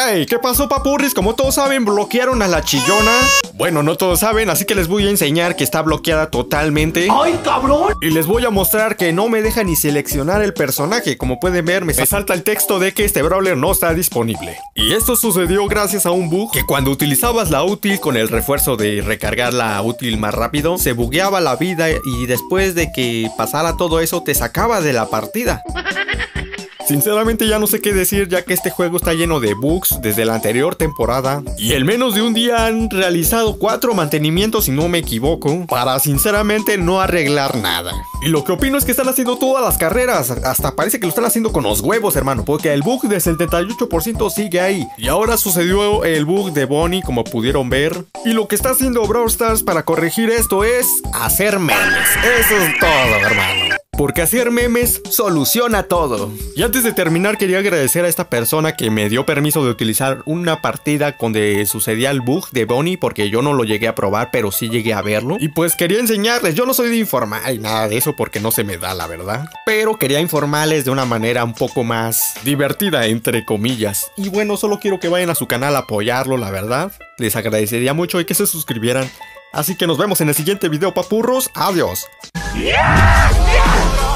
¡Ay! ¿Qué pasó, papurris? Como todos saben, bloquearon a la chillona. Bueno, no todos saben, así que les voy a enseñar que está bloqueada totalmente. ¡Ay, cabrón! Y les voy a mostrar que no me deja ni seleccionar el personaje. Como pueden ver, me salta el texto de que este brawler no está disponible. Y esto sucedió gracias a un bug que cuando utilizabas la útil con el refuerzo de recargar la útil más rápido, se bugueaba la vida y después de que pasara todo eso te sacaba de la partida. Sinceramente ya no sé qué decir, ya que este juego está lleno de bugs desde la anterior temporada. Y en menos de un día han realizado 4 mantenimientos, si no me equivoco, para sinceramente no arreglar nada. Y lo que opino es que están haciendo todas las carreras. Hasta parece que lo están haciendo con los huevos, hermano, porque el bug del 78% sigue ahí. Y ahora sucedió el bug de Bonnie, como pudieron ver. Y lo que está haciendo Brawl Stars para corregir esto es hacer memes. Eso es todo, hermano. Porque hacer memes soluciona todo. Y antes de terminar quería agradecer a esta persona que me dio permiso de utilizar una partida donde sucedía el bug de Bonnie, porque yo no lo llegué a probar, pero sí llegué a verlo. Y pues quería enseñarles, yo no soy de informar y nada de eso porque no se me da, la verdad. Pero quería informarles de una manera un poco más divertida, entre comillas. Y bueno, solo quiero que vayan a su canal a apoyarlo, la verdad. Les agradecería mucho y que se suscribieran. Así que nos vemos en el siguiente video, papurros. Adiós. ¡Yeah!